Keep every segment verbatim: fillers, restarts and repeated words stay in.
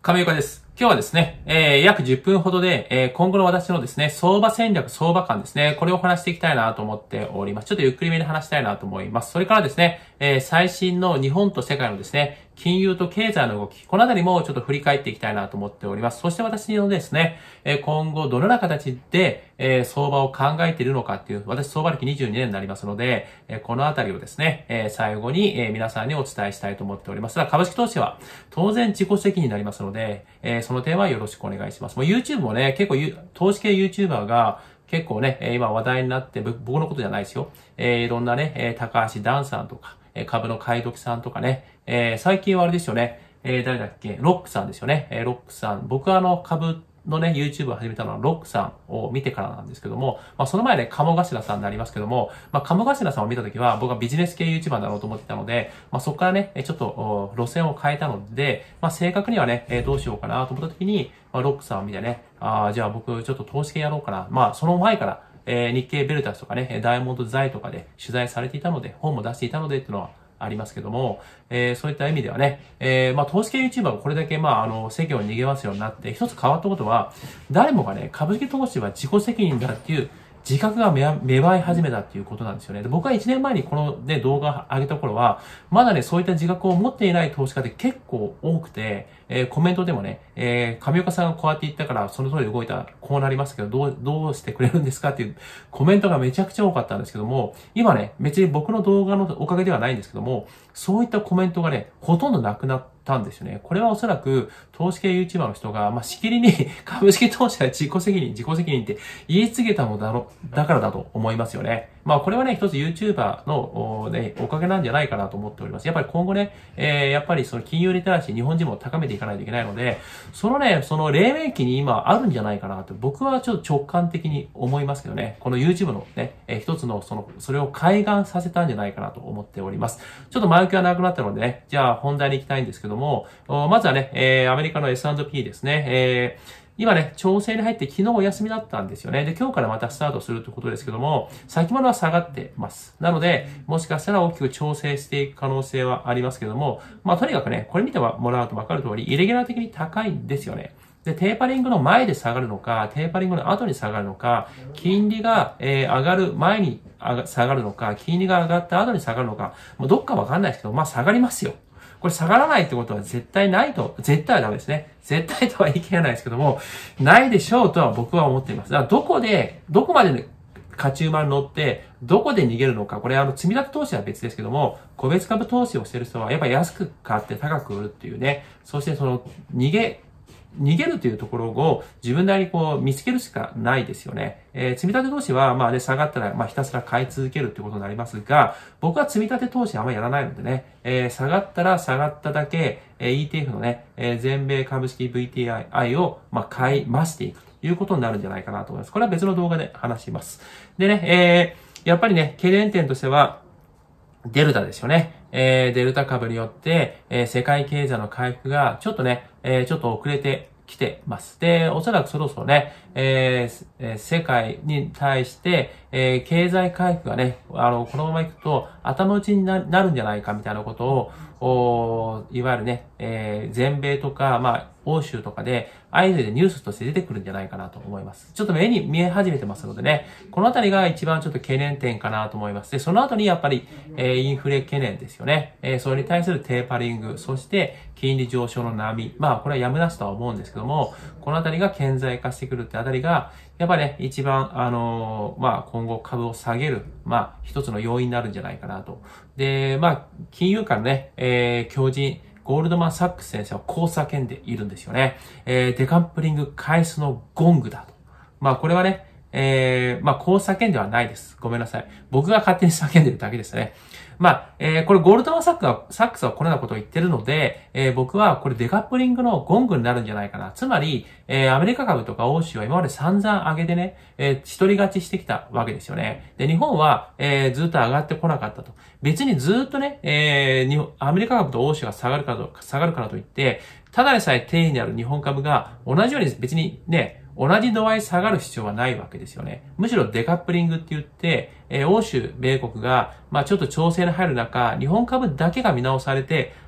亀岡です。今日はですね、えー、約じゅっぷんほどで、えー、今後の私のですね、相場戦略、相場感ですね、これを話していきたいなと思っております。ちょっとゆっくりめに話したいなと思います。それからですね、えー、最新の日本と世界のですね、金融と経済の動き、このあたりもちょっと振り返っていきたいなと思っております。そして私のですね、えー、今後どのような形で、えー、相場を考えているのかっていう、私相場歴にじゅうにねんになりますので、えー、このあたりをですね、えー、最後に、えー、皆さんにお伝えしたいと思っておりますが、株式投資は当然自己責任になりますので、えー、その点はよろしくお願いします。もう YouTube もね、結構投資系 YouTuber が結構ね、今話題になって、僕のことじゃないですよ。えー、いろんなね、えー、高橋ダンさんとか、えー、株の買い時さんとかね、えー、最近はあれですよね、えー、誰だっけ、ロックさんですよね。えー、ロックさん。僕はあの株のね、YouTube を始めたのはロックさんを見てからなんですけども、まあその前ね、鴨頭さんになりますけども、まあ鴨頭さんを見たときは僕はビジネス系 YouTuber だろうと思ってたので、まあそこからね、ちょっと路線を変えたので、まあ正確にはね、どうしようかなと思ったときに、まあロックさんを見てね、ああ、じゃあ僕ちょっと投資系やろうかな。まあその前から、えー、日経ベルタスとかね、ダイヤモンド財とかで取材されていたので、本も出していたのでっていうのは、ありますけども、えー、そういった意味ではね、えー、まあ、投資系 YouTuber がこれだけ、まあ、あの、世間を逃げますようになって、一つ変わったことは、誰もがね、株式投資は自己責任だっていう自覚が芽生え始めたっていうことなんですよね。で、僕はいちねんまえにこのね、動画を上げた頃は、まだね、そういった自覚を持っていない投資家って結構多くて、えー、コメントでもね、えー、上岡さんがこうやって言ったから、その通り動いたらこうなりますけど、どう、どうしてくれるんですかっていうコメントがめちゃくちゃ多かったんですけども、今ね、別に僕の動画のおかげではないんですけども、そういったコメントがね、ほとんどなくなったんですよね。これはおそらく、投資系 YouTuber の人が、まあ、しきりに株式投資は自己責任、自己責任って言い告げたのだろ、だからだと思いますよね。まあ、これはね、一つ YouTuber の、ね、おかげなんじゃないかなと思っております。やっぱり今後ね、えー、やっぱりその金融リテラシー、日本人も高めていかないといけないので、そのね、その黎明期に今あるんじゃないかなと、僕はちょっと直感的に思いますけどね、この YouTube のね、えー、一つのその、それを開眼させたんじゃないかなと思っております。ちょっと前置きがなくなったのでね、じゃあ本題に行きたいんですけども、まずはね、えー、アメリカの エスアンドピー ですね、えー今ね、調整に入って昨日お休みだったんですよね。で、今日からまたスタートするということですけども、先物は下がってます。なので、もしかしたら大きく調整していく可能性はありますけども、まあとにかくね、これ見てもらうと分かる通り、イレギュラー的に高いんですよね。で、テーパリングの前で下がるのか、テーパリングの後に下がるのか、金利が、えー、上がる前に下がるのか、金利が上がった後に下がるのか、もうどっか分かんないですけど、まあ下がりますよ。これ下がらないってことは絶対ないと、絶対はダメですね。絶対とは言い切れないですけども、ないでしょうとは僕は思っています。だからどこで、どこまで勝ち馬に乗って、どこで逃げるのか、これあの積み立て投資は別ですけども、個別株投資をしている人はやっぱり安く買って高く売るっていうね、そしてその逃げ、逃げるというところを自分なりにこう見つけるしかないですよね。えー、積み立て投資はまあね、下がったらまあひたすら買い続けるってことになりますが、僕は積み立て投資あんまりやらないのでね、えー、下がったら下がっただけ、えー、イーティーエフ のね、えー、全米株式 ブイティーアイ をまあ買い増していくということになるんじゃないかなと思います。これは別の動画で話します。でね、えー、やっぱりね、懸念点としては、デルタですよね。えー、デルタ株によって、えー、世界経済の回復がちょっとね、えー、ちょっと遅れてきてます。で、おそらくそろそろね、えー、世界に対して、えー、経済回復がね、あの、このままいくと頭打ちになるんじゃないかみたいなことを、おいわゆるね、えー、全米とか、まあ、欧州とかで、相次いでニュースとして出てくるんじゃないかなと思います。ちょっと目に見え始めてますのでね、このあたりが一番ちょっと懸念点かなと思います。で、その後にやっぱり、えー、インフレ懸念ですよね。えー、それに対するテーパリング、そして金利上昇の波。まあ、これはやむなしとは思うんですけども、このあたりが顕在化してくるってあたりが、やっぱりね、一番、あのー、まあ、今後株を下げる、まあ、一つの要因になるんじゃないかなと。で、まあ、金融界のね、えー、強靭、ゴールドマン・サックス先生はこう叫んでいるんですよね。えー、デカップリング開始のゴングだと。まあこれはね、えー、まあこう叫んではないです。ごめんなさい。僕が勝手に叫んでるだけですね。まあ、えー、これゴールドマンサックは、サックスはこのようなことを言ってるので、えー、僕はこれデカップリングのゴングになるんじゃないかな。つまり、えー、アメリカ株とか欧州は今まで散々上げてね、えー、一人勝ちしてきたわけですよね。で、日本は、えー、ずっと上がってこなかったと。別にずっとね、えー、日本、アメリカ株と欧州が下がるからと、下がるからといって、ただでさえ低位にある日本株が同じように別にね、同じ度合い下がる必要はないわけですよね。むしろデカップリングって言って、えー、欧州、米国が、まあちょっと調整に入る中、日本株だけが見直されて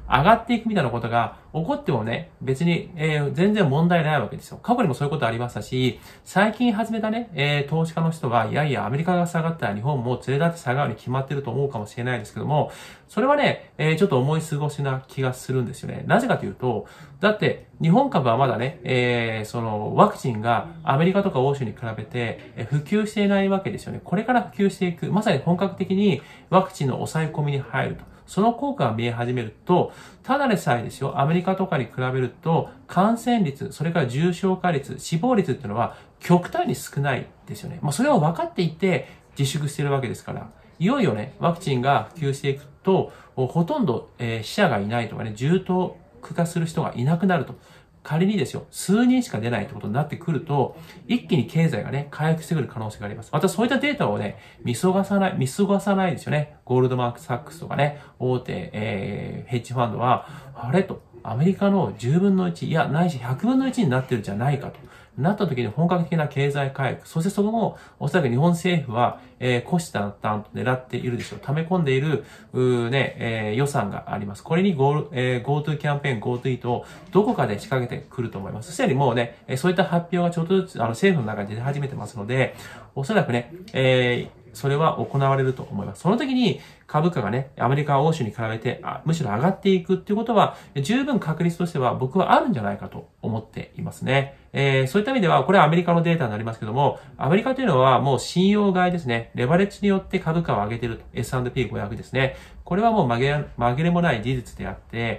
上がっていくみたいなことが起こってもね、別に、えー、全然問題ないわけですよ。過去にもそういうことありましたし、最近始めたね、えー、投資家の人が、いやいや、アメリカが下がったら日本も連れ立って下がるに決まってると思うかもしれないですけども、それはね、えー、ちょっと思い過ごしな気がするんですよね。なぜかというと、だって、日本株はまだね、えー、その、ワクチンがアメリカとか欧州に比べて、えー、普及していないわけですよね。これから普及していく、まさに本格的にワクチンの抑え込みに入ると。その効果が見え始めると、ただでさえですよ、アメリカとかに比べると、感染率、それから重症化率、死亡率っていうのは極端に少ないですよね。まあ、それを分かっていて自粛しているわけですから、いよいよね、ワクチンが普及していくと、ほとんど、えー、死者がいないとかね、重篤化する人がいなくなると。仮にですよ、数人しか出ないってことになってくると、一気に経済がね、回復してくる可能性があります。またそういったデータをね、見逃さない、見過ごさないですよね。ゴールドマークサックスとかね、大手、えー、ヘッジファンドは、あれと、アメリカのじゅうぶんのいち、いや、ないしひゃくぶんのいちになってるんじゃないかと。なった時に本格的な経済回復。そしてそこも、おそらく日本政府は、えー、虎視眈々と狙っているでしょう。溜め込んでいる、うーね、えー、予算があります。これに Go、えー、GoTo キャンペーン、GoTo イートをどこかで仕掛けてくると思います。すでにもうね、そういった発表がちょっとずつ、あの、政府の中で出始めてますので、おそらくね、えー、それは行われると思います。その時に株価がね、アメリカ、欧州に比べて、あむしろ上がっていくっていうことは、十分確率としては僕はあるんじゃないかと思っていますね。えー、そういった意味では、これはアメリカのデータになりますけども、アメリカというのはもう信用買いですね。レバレッジによって株価を上げていると。エスアンドピーごひゃく ですね。これはもう紛れ、紛れもない事実であって、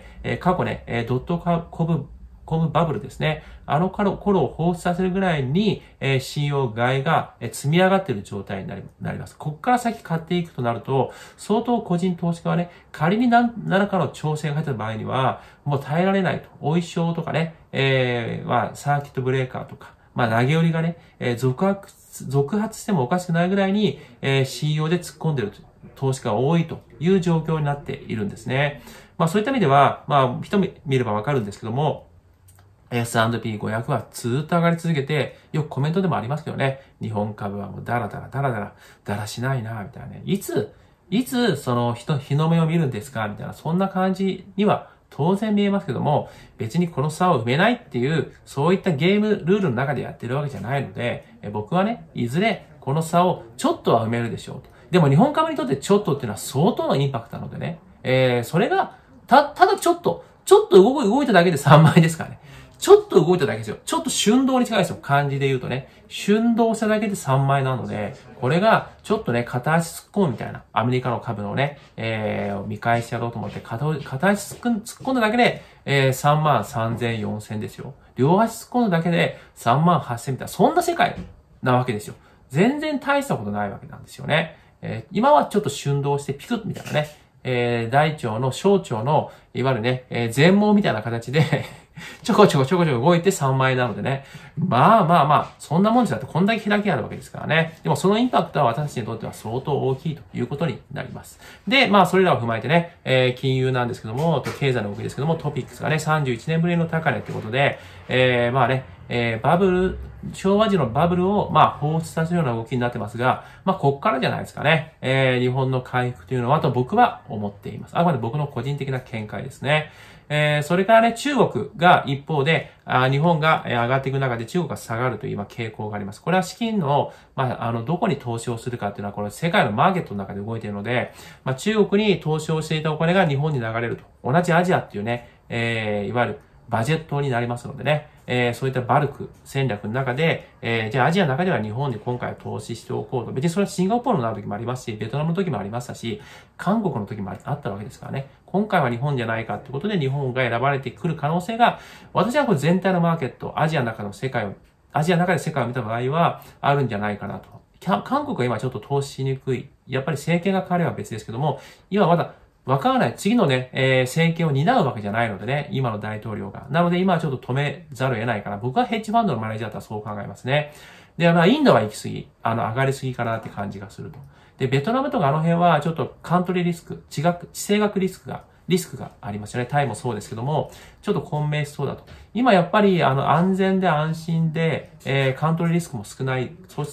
えー、過去ね、えー、ドットコムコムバブルですね。あの頃を放出させるぐらいに、えー、信用買いが、えー、積み上がっている状態になり、なります。ここから先買っていくとなると、相当個人投資家はね、仮に何らかの調整が入った場合には、もう耐えられないと。お衣装とかね、えー、まあ、サーキットブレーカーとか、まあ、投げ売りがね、えー、続発、続発してもおかしくないぐらいに、えー、信用で突っ込んでいる投資家が多いという状況になっているんですね。まあ、そういった意味では、まあ、一目見ればわかるんですけども、エスアンドピーごひゃく はずっと上がり続けて、よくコメントでもありますけどね、日本株はもうダラダラダラダラ、ダラしないな、みたいなね。いつ、いつその人、日の目を見るんですかみたいな、そんな感じには当然見えますけども、別にこの差を埋めないっていう、そういったゲームルールの中でやってるわけじゃないので、僕はね、いずれこの差をちょっとは埋めるでしょうと。でも日本株にとってちょっとっていうのは相当のインパクトなのでね、えー、それが、た、ただちょっと、ちょっと動く、動いただけでさんまいですからね。ちょっと動いただけですよ。ちょっと瞬動に近いですよ。漢字で言うとね。瞬動しただけでさんまいなので、これがちょっとね、片足突っ込むみたいな。アメリカの株のね、えー、見返してやろうと思って片、片足突っ込ん突っ込んだだけで、えー、さんまんさんぜんよんせんですよ。両足突っ込んだだけでさんまんはっせんみたいな。そんな世界なわけですよ。全然大したことないわけなんですよね。えー、今はちょっと瞬動してピクッみたいなね。えー、大腸の小腸の、いわゆるね、えー、全盲みたいな形でちょこちょこちょこちょこ動いてさんまいなのでね。まあまあまあ、そんなもんじゃなくてこんだけ開きあるわけですからね。でもそのインパクトは私たちにとっては相当大きいということになります。で、まあそれらを踏まえてね、えー、金融なんですけども、経済の動きですけども、トピックスがね、さんじゅういちねんぶりの高値ということで、えー、まあね、えー、バブル、昭和時のバブルを、まあ、放出させるような動きになってますが、まあ、こっからじゃないですかね。えー、日本の回復というのは、と僕は思っています。あくまで僕の個人的な見解ですね。えー、それからね、中国が一方で、あ日本が上がっていく中で中国が下がるという今傾向があります。これは資金の、まあ、あの、どこに投資をするかっていうのは、これ世界のマーケットの中で動いているので、まあ、中国に投資をしていたお金が日本に流れると。同じアジアっていうね、えー、いわゆるバジェットになりますのでね。えー、そういったバルク戦略の中で、えー、じゃあアジアの中では日本に今回は投資しておこうと。別にそれはシンガポールのなる時もありますし、ベトナムの時もありましたし、韓国の時もあったわけですからね。今回は日本じゃないかってことで日本が選ばれてくる可能性が、私はこれ全体のマーケット、アジアの中の世界を、アジアの中で世界を見た場合はあるんじゃないかなと。韓国は今ちょっと投資しにくい。やっぱり政権が変われば別ですけども、今まだわからない。次のね、えー、政権を担うわけじゃないのでね、今の大統領が。なので今はちょっと止めざるを得ないかな。僕はヘッジファンドのマネージャーだったらそう考えますね。で、まあ、インドは行き過ぎ、あの、上がりすぎかなって感じがすると。で、ベトナムとかあの辺はちょっとカントリーリスク、地学、地政学リスクが、リスクがありますよね。タイもそうですけども、ちょっと混迷しそうだと。今やっぱり、あの、安全で安心で、えー、カントリーリスクも少ない。そして、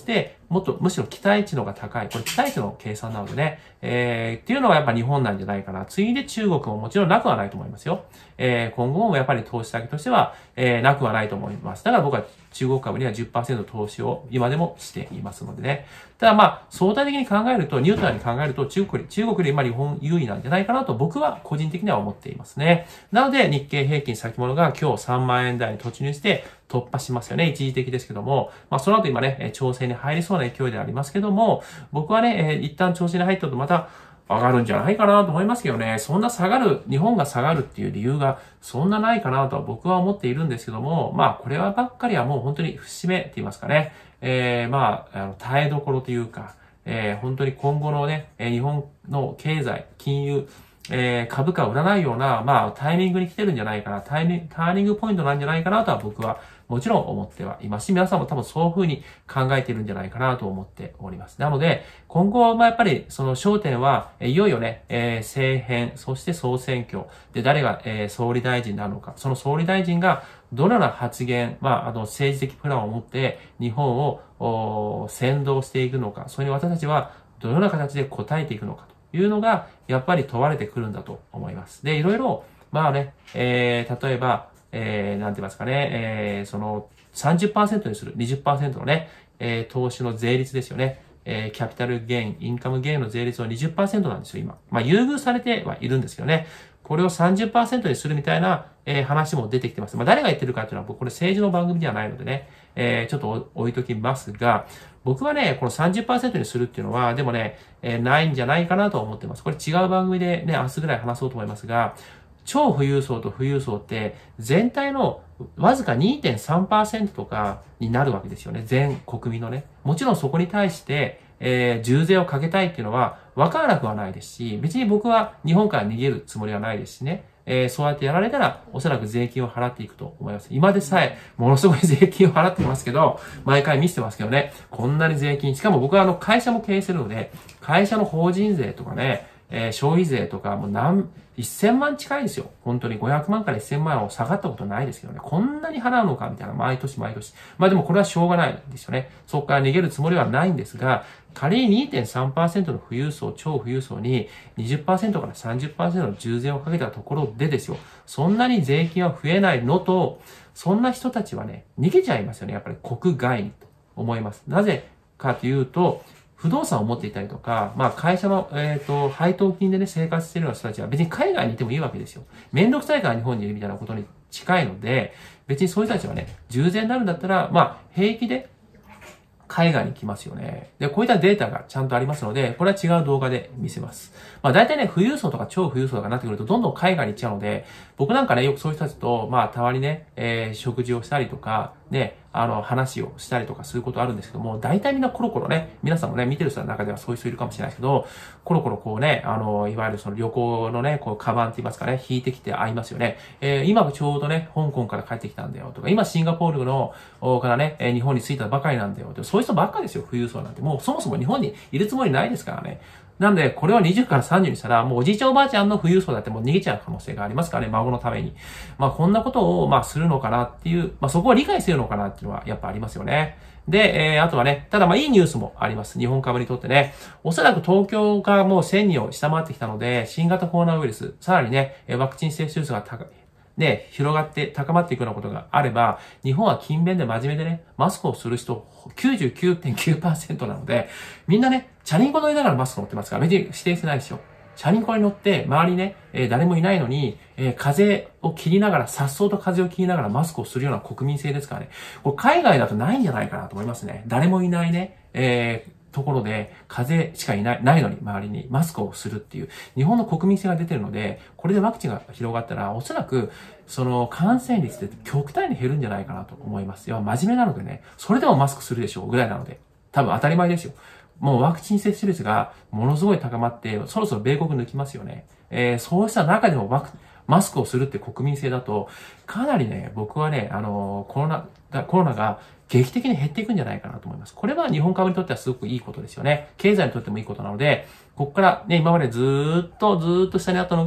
もっとむしろ期待値の方が高い。これ期待値の計算なのでね、えー、っていうのはやっぱ日本なんじゃないかな。次いで中国ももちろんなくはないと思いますよ。えー、今後もやっぱり投資先としては、えー、なくはないと思います。だから僕は中国株には じゅっパーセント 投資を今でもしていますのでね。ただまあ、相対的に考えると、ニュートラルに考えると中国より、中国より今日本優位なんじゃないかなと僕は個人的には思っていますね。なので日経平均先物が今日さんまんえん台に突入して突破しますよね。一時的ですけども。まあその後今ね、調整に入りそうな勢いでありますけども、僕はね、一旦調整に入ったとまた上がるんじゃないかなと思いますけどね。そんな下がる、日本が下がるっていう理由がそんなないかなとは僕は思っているんですけども、まあこれはばっかりはもう本当に節目って言いますかね。えー、まあ、あの耐えどころというか、えー、本当に今後のね、日本の経済、金融、えー、株価を売らないような、まあ、タイミングに来てるんじゃないかな、タイミング、ターニングポイントなんじゃないかなとは僕はもちろん思ってはいますし、皆さんも多分そういう風に考えてるんじゃないかなと思っております。なので、今後はまあやっぱりその焦点は、いよいよね、えー、政変、そして総選挙で誰が、えー、総理大臣になるのか、その総理大臣がどのような発言、まあ、あの政治的プランを持って日本を先導していくのか、それに私たちはどのような形で応えていくのかというのが、やっぱり問われてくるんだと思います。で、いろいろ、まあね、えー、例えば、えー、なんて言いますかね、えー、その さんじゅっパーセント にする、にじゅっパーセント のね、えー、投資の税率ですよね。えー、キャピタルゲイン、インカムゲインの税率は にじゅっパーセント なんですよ、今。まあ、優遇されてはいるんですけどね。これを さんじゅっパーセント にするみたいな、えー、話も出てきてます。まあ、誰が言ってるかっていうのは、僕、これ政治の番組ではないのでね、えー、ちょっと置いときますが、僕はね、この さんじゅっパーセント にするっていうのは、でもね、えー、ないんじゃないかなと思ってます。これ違う番組でね、明日ぐらい話そうと思いますが、超富裕層と富裕層って全体のわずか にてんさんパーセント とかになるわけですよね。全国民のね。もちろんそこに対して、えー、重税をかけたいっていうのは分からなくはないですし、別に僕は日本から逃げるつもりはないですしね。えー、そうやってやられたら、おそらく税金を払っていくと思います。今でさえ、ものすごい税金を払ってますけど、毎回見せてますけどね、こんなに税金、しかも僕はあの会社も経営するので、会社の法人税とかね、えー、消費税とかもう何、せんまん近いですよ。本当にごひゃくまんからせんまんを下がったことないですけどね。こんなに払うのかみたいな。毎年毎年。まあでもこれはしょうがないですよね。そこから逃げるつもりはないんですが、仮に にてんさんパーセント の富裕層、超富裕層に にじゅっパーセント から さんじゅっパーセント の重税をかけたところでですよ。そんなに税金は増えないのと、そんな人たちはね、逃げちゃいますよね。やっぱり国外にと思います。なぜかというと、不動産を持っていたりとか、まあ会社の、えっと、配当金でね、生活しているような人たちは別に海外にいてもいいわけですよ。めんどくさいから日本にいるみたいなことに近いので、別にそういう人たちはね、重税になるんだったら、まあ平気で海外に来ますよね。で、こういったデータがちゃんとありますので、これは違う動画で見せます。まあ大体ね、富裕層とか超富裕層とかなってくると、どんどん海外に行っちゃうので、僕なんかね、よくそういう人たちと、まあたまにね、えー、食事をしたりとか、ね、あの、話をしたりとかすることあるんですけども、大体みんなコロコロね、皆さんもね、見てる人の中ではそういう人いるかもしれないですけど、コロコロこうね、あの、いわゆるその旅行のね、こう、カバンって言いますかね、引いてきて会いますよね。えー、今ちょうどね、香港から帰ってきたんだよとか、今シンガポールの、からね、日本に着いたばかりなんだよと、そういう人ばっかですよ、富裕層なんて。もうそもそも日本にいるつもりないですからね。なんで、これをにじゅうからさんじゅうにしたら、もうおじいちゃんおばあちゃんの富裕層だってもう逃げちゃう可能性がありますからね、孫のために。まあ、こんなことを、まあ、するのかなっていう、まあ、そこを理解するのかなっていうのは、やっぱありますよね。で、えー、あとはね、ただまあ、いいニュースもあります。日本株にとってね。おそらく東京がもうせんにんを下回ってきたので、新型コロナウイルス、さらにね、ワクチン接種率が高い。ね、広がって高まっていくようなことがあれば、日本は勤勉で真面目でね、マスクをする人 きゅうじゅうきゅうてんきゅうパーセント なので、みんなね、チャリンコ乗りながらマスク乗ってますから、別に指定してないですよ。チャリンコに乗って、周りね、えー、誰もいないのに、えー、風を切りながら、颯爽と風を切りながらマスクをするような国民性ですからね。これ海外だとないんじゃないかなと思いますね。誰もいないね、えーところで、風しかいない、ないのに、周りにマスクをするっていう、日本の国民性が出てるので、これでワクチンが広がったら、おそらく、その感染率って極端に減るんじゃないかなと思います。いや、真面目なのでね、それでもマスクするでしょうぐらいなので、多分当たり前ですよ。もうワクチン接種率がものすごい高まって、そろそろ米国抜きますよね。えー、そうした中でもワクマスクをするって国民性だと、かなりね、僕はね、あの、コロナ、コロナが劇的に減っていくんじゃないかなと思います。これは日本株にとってはすごくいいことですよね。経済にとってもいいことなので、ここからね、今までずーっとずーっと下にあったのが、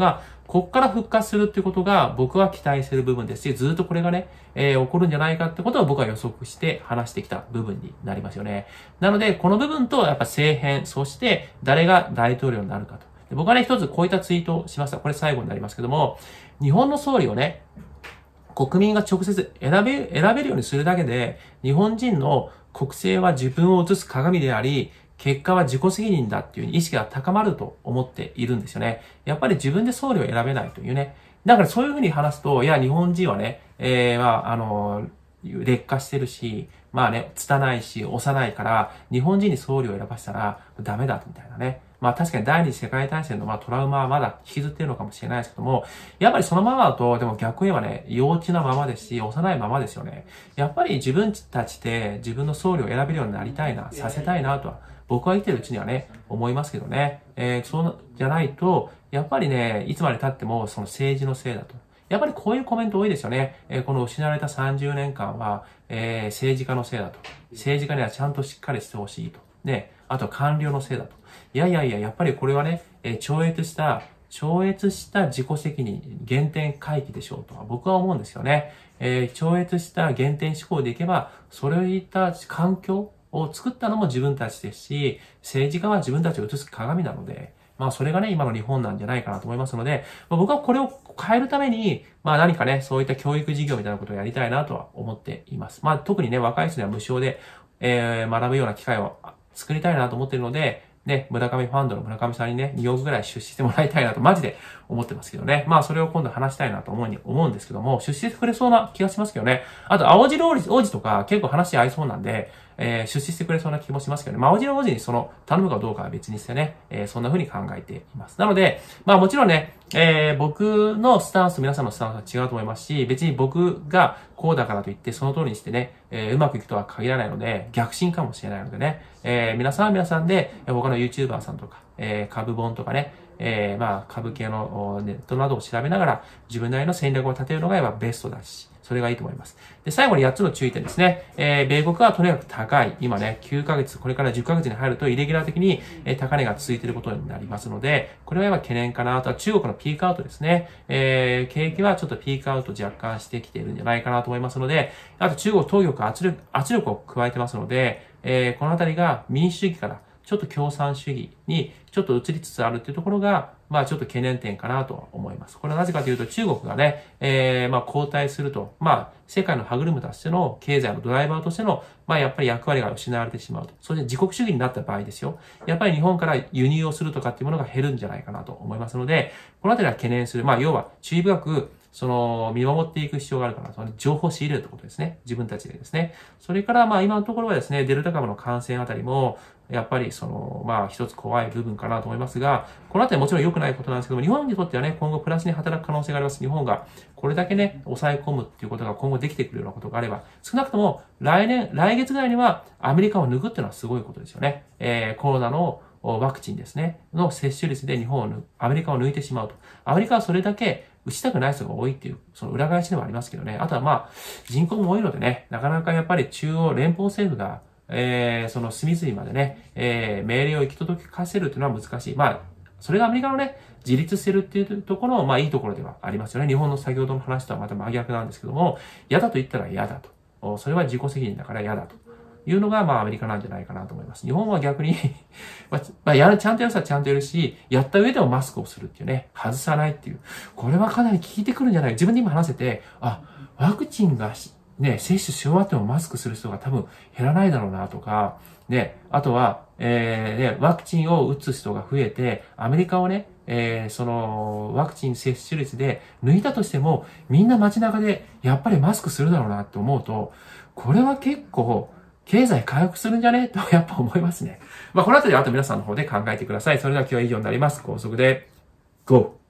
こっから復活するっていうことが僕は期待してる部分ですし、ずっとこれがね、えー、起こるんじゃないかってことを僕は予測して話してきた部分になりますよね。なので、この部分とやっぱ政変、そして誰が大統領になるかと。で僕はね、一つこういったツイートをしました。これ最後になりますけども、日本の総理をね、国民が直接選べ、選べるようにするだけで、日本人の国政は自分を映す鏡であり、結果は自己責任だっていう意識が高まると思っているんですよね。やっぱり自分で総理を選べないというね。だからそういうふうに話すと、いや、日本人はね、えー、まあ、あの、劣化してるし、まあね、拙いし、幼いから、日本人に総理を選ばせたらダメだ、みたいなね。まあ確かに第二次世界大戦のまあトラウマはまだ引きずっているのかもしれないですけども、やっぱりそのままだと、でも逆に言えばね、幼稚なままですし、幼いままですよね。やっぱり自分たちで自分の総理を選べるようになりたいな、させたいなとは、僕は生きてるうちにはね、思いますけどね。えー、そうじゃないと、やっぱりね、いつまで経ってもその政治のせいだと。やっぱりこういうコメント多いですよね。えー、この失われたさんじゅうねんかんは、えー、政治家のせいだと。政治家にはちゃんとしっかりしてほしいと。ね。あと官僚のせいだと。いやいやいや、やっぱりこれはね、えー、超越した、超越した自己責任、原点回帰でしょうとは僕は思うんですよね。えー、超越した原点思考でいけば、それをいった環境を作ったのも自分たちですし、政治家は自分たちを映す鏡なので、まあそれがね、今の日本なんじゃないかなと思いますので、まあ、僕はこれを変えるために、まあ何かね、そういった教育事業みたいなことをやりたいなとは思っています。まあ特にね、若い人には無償で、えー、学ぶような機会を作りたいなと思っているので、ね、村上ファンドの村上さんにね、におくぐらい出資してもらいたいなとマジで思ってますけどね。まあそれを今度話したいなと思うに思うんですけども、出資してくれそうな気がしますけどね。あと、青汁王子とか結構話合いそうなんで、えー、出資してくれそうな気もしますけどね。まあ、青汁王子にその、頼むかどうかは別にしてね、えー、そんな風に考えています。なので、まあもちろんね、えー、僕のスタンスと皆さんのスタンスは違うと思いますし、別に僕がこうだからといってその通りにしてね、えー、うまくいくとは限らないので、逆進かもしれないのでね、えー、皆さんは皆さんで、他の YouTuber さんとか、えー、株本とかね、えー、まあ、株系のネットなどを調べながら、自分なりの戦略を立てるのがやっぱベストだし、それがいいと思います。で、最後にやっつの注意点ですね。えー、米国はとにかく高い。今ね、きゅうかげつ、これからじゅっかげつに入ると、イレギュラー的に、えー、高値が続いていることになりますので、これはやっぱ懸念かな。あとは中国のピークアウトですね。えー、景気はちょっとピークアウト若干してきているんじゃないかなと思いますので、あと中国当局圧力、圧力を加えてますので、えー、このあたりが民主主義からちょっと共産主義にちょっと移りつつあるっていうところが、まあちょっと懸念点かなと思います。これはなぜかというと中国がね、えー、まあ後退すると、まあ世界の歯車としての経済のドライバーとしての、まあやっぱり役割が失われてしまうと。そして自国主義になった場合ですよ。やっぱり日本から輸入をするとかっていうものが減るんじゃないかなと思いますので、このあたりは懸念する。まあ要は注意深く、その、見守っていく必要があるかなと。情報を仕入れるってことですね。自分たちでですね。それから、まあ今のところはですね、デルタ株の感染あたりも、やっぱりその、まあ一つ怖い部分かなと思いますが、このあたりもちろん良くないことなんですけども、日本にとってはね、今後プラスに働く可能性があります。日本がこれだけね、抑え込むっていうことが今後できてくるようなことがあれば、少なくとも来年、来月ぐらいにはアメリカを抜くっていうのはすごいことですよね。えー、コロナのワクチンですね、の接種率で日本を抜、アメリカを抜いてしまうと。アメリカはそれだけ打ちたくない人が多いっていう、その裏返しではありますけどね。あとはまあ、人口も多いのでね、なかなかやっぱり中央連邦政府が、えー、その隅々までね、えー、命令を行き届かせるというのは難しい。まあ、それがアメリカのね、自立してるっていうところの、まあいいところではありますよね。日本の先ほどの話とはまた真逆なんですけども、嫌だと言ったら嫌だと。それは自己責任だから嫌だと。いうのが、まあ、アメリカなんじゃないかなと思います。日本は逆にまあ、やる、ちゃんとやる人はちゃんとやるし、やった上でもマスクをするっていうね、外さないっていう。これはかなり効いてくるんじゃない自分で今話せて、あ、ワクチンがね、接種し終わってもマスクする人が多分減らないだろうなとか、ね、あとは、えー、ね、ワクチンを打つ人が増えて、アメリカをね、えー、その、ワクチン接種率で抜いたとしても、みんな街中でやっぱりマスクするだろうなって思うと、これは結構、経済回復するんじゃねとやっぱ思いますね。まあ、この後であと皆さんの方で考えてください。それでは今日は以上になります。高速で、ゴー